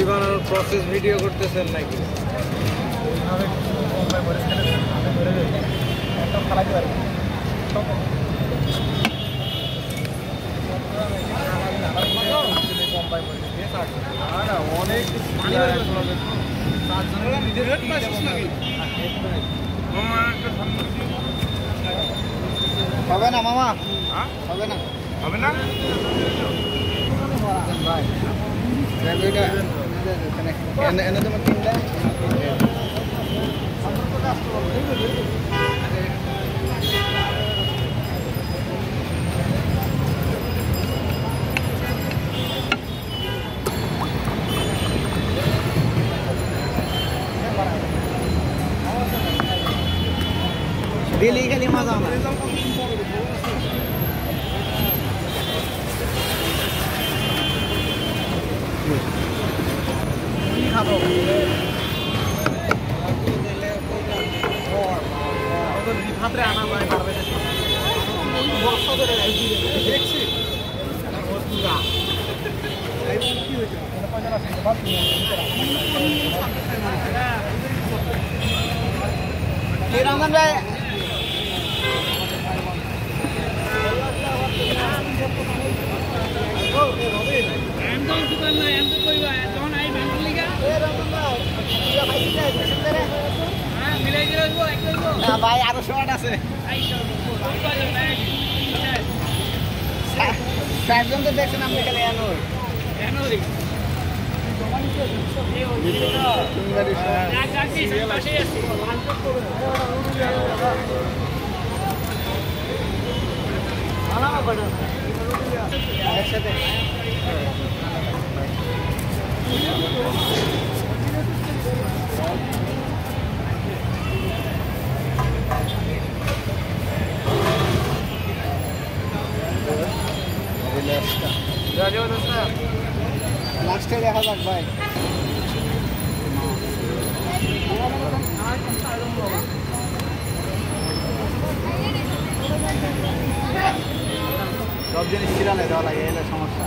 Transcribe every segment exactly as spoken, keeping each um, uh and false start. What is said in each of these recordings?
মুড়ি বানানোর process video করতেছেন নাকি? অনেক হবে না মামা, হবে না, হবে না ভাই। এনে তোমার তিনটা দিলেই খালি মজা না। কি খাবো? ভাতরে আনা হয় বর্ষা ধরে দেখছি রঙন ভাই ভাই আরো শর্ট আছে চারজন তো দেখছেন আপনি এখানে একসাথে লাস্টে দেখা যাক ভাই। সব জিনিস চিরালে দেওয়া লাগে, এলে সমস্যা।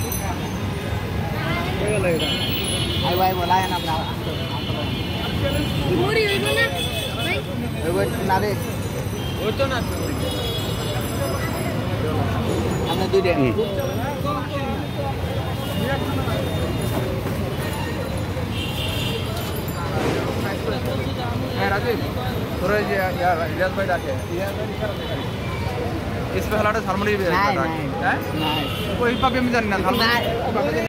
আই ভাই বলা হয় না আপনার না রে, ওই তো না আমরা দুইটা হ্যাঁ রাজীব তোর ওই যে ইলিয়াস ভাই ডাকে ইস पे हलाड़ा सालमरी भी है, हैं कोई पापी में जानना सालमरी